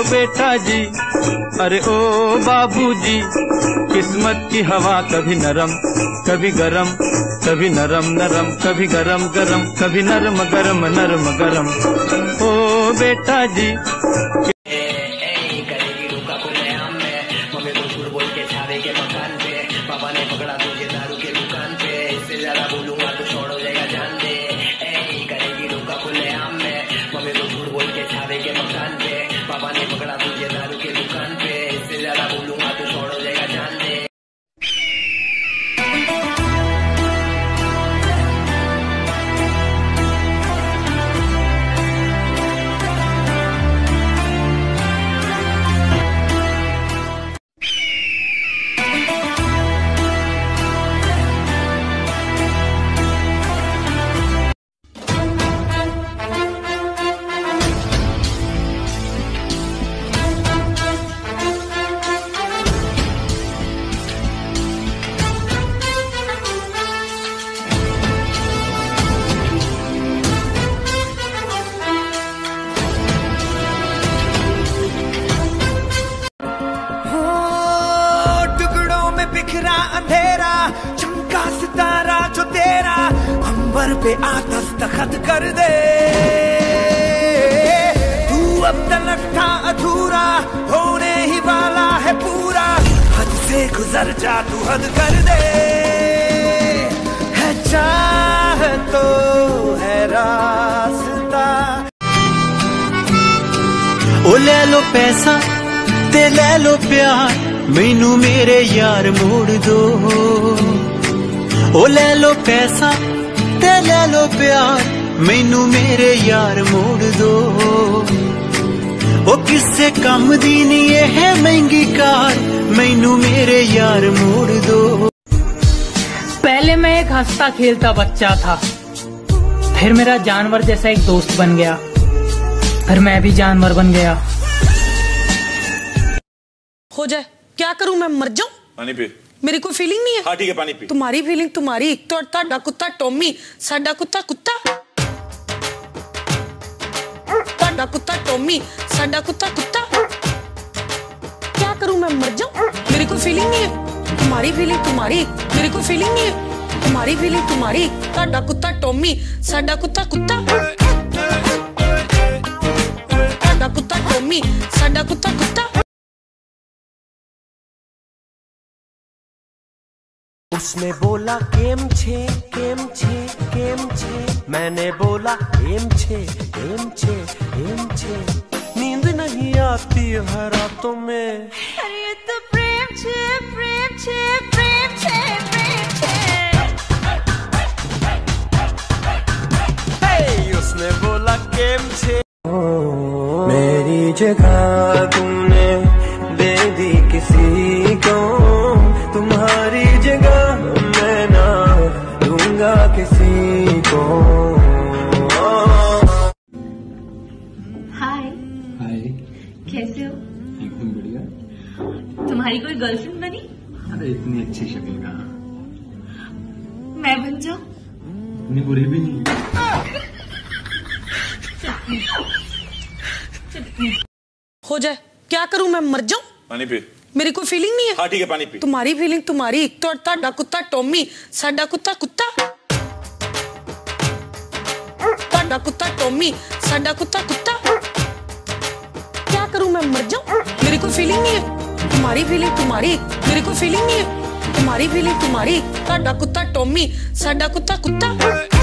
बेटा जी, अरे ओ बाबूजी, किस्मत की हवा कभी नरम कभी गरम, कभी नरम नरम कभी गरम गरम, कभी नरम गरम नरम गरम। ओ बेटा जी पापा ने पकड़ा तुझे दारू के दुकान पे, इससे ज्यादा बोलूंगा तो छोड़ो जाएगा जान दे। करेगी रुका खुलेआम में, मम्मी को झूठ बोल के छावे के मकान पे। पापा ने पकड़ा तुझे दारू के दुकान पे, इससे ज्यादा बोलूंगा तो छोड़ो जाएगा जान दे। बिखरा अंधेरा, चमका सितारा जो तेरा, अंबर पे आ दस्तखत कर दे। तू अब तलक था अधूरा, होने ही वाला है पूरा, हद से गुजर जा तू हद कर दे। है चाह तो है रास्ता। ओ ले लो पैसा ते ले लो प्यार, मैनू मेरे यार मोड़ दो। ओ ले लो पैसा ते ले लो प्यार, मैनू मेरे यार मोड़ दो। ओ किससे कम दी नी है महंगी कार, मैनू मेरे यार मोड़ दो। पहले मैं एक हंसता खेलता बच्चा था, फिर मेरा जानवर जैसा एक दोस्त बन गया, फिर मैं भी जानवर बन गया। हो जाए क्या करूं मैं, मर जाऊं? पानी पी। मेरी कोई फीलिंग नहीं है। हाँ ठीक है पानी पी। तुम्हारी फीलिंग तुम्हारी, ਤੁਹਾਡਾ ਕੁੱਤਾ ਟੋਮੀ, ਸਾਡਾ ਕੁੱਤਾ ਕੁੱਤਾ। ਤੁਹਾਡਾ ਕੁੱਤਾ ਟੋਮੀ, ਸਾਡਾ ਕੁੱਤਾ ਕੁੱਤਾ। क्या करूं मैं, मर जाऊं? मेरी कोई फीलिंग नहीं है। तुम्हारी फीलिंग तुम्हारी, मेरी कोई फीलिंग नहीं है। तुम्हारी फीलिंग तुम्हारी, ਤੁਹਾਡਾ ਕੁੱਤਾ ਟੋਮੀ, ਸਾਡਾ ਕੁੱਤਾ ਕੁੱਤਾ। ਤੁਹਾਡਾ ਕੁੱਤਾ ਟੋਮੀ, ਸਾਡਾ ਕੁੱਤਾ ਕੁੱਤਾ। उसने बोला केम छे केम छे केम छे, मैंने बोला एम छे एम छे एम छे। नींद नहीं आती है रातों में, अरे ये तो प्रेम छे प्रेम छे प्रेम छे प्रेम छे। उसने बोला केम छे। मेरी जगह तुमने दे दी किसी को, तुम्हारी जगह मैं ना दूंगा किसी को। हाय हाय, कैसे हो? एकदम बढ़िया। तुम्हारी कोई गर्लफ्रेंड बनी? अरे इतनी अच्छी शक्ल का मैं बन जाऊं? इतनी बुरी भी नहीं। हो जाए क्या करूं मैं, मर जाऊं? पानी पी। मेरी कोई फीलिंग नहीं है। हाँ ठीक है पानी पी। तुम्हारी फीलिंग तुम्हारी, ਤੁਹਾਡਾ ਕੁੱਤਾ ਟੋਮੀ, ਸਾਡਾ ਕੁੱਤਾ ਕੁੱਤਾ। ਤੁਹਾਡਾ ਕੁੱਤਾ ਟੋਮੀ, ਸਾਡਾ ਕੁੱਤਾ ਕੁੱਤਾ। क्या करूं मैं, मर जाऊं? मेरी कोई फीलिंग नहीं है। तुम्हारी फीलिंग तुम्हारी, मेरी कोई फीलिंग नहीं है। तुम्हारी फीलिंग तुम्हारी, ਤੁਹਾਡਾ ਕੁੱਤਾ ਟੋਮੀ, ਸਾਡਾ ਕੁੱਤਾ ਕੁੱਤਾ।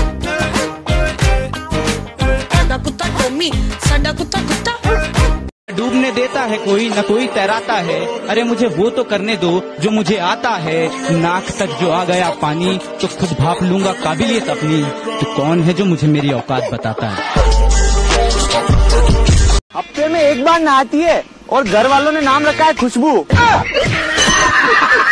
ਤੁਹਾਡਾ ਕੁੱਤਾ ਟੋਮੀ, ਸਾਡਾ ਕੁੱਤਾ ਕੁੱਤਾ। डूबने देता है कोई न कोई तैराता है, अरे मुझे वो तो करने दो जो मुझे आता है। नाक तक जो आ गया पानी तो खुद भाप लूंगा काबिलियत अपनी, तो कौन है जो मुझे मेरी औकात बताता है। हफ्ते में एक बार नहाती है और घर वालों ने नाम रखा है खुशबू।